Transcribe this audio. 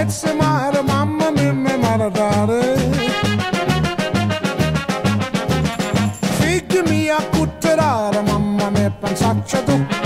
pezzi mare, mamma mia, mi maradare. Figli mia, cutterare, mamma mia, pensaccia tu.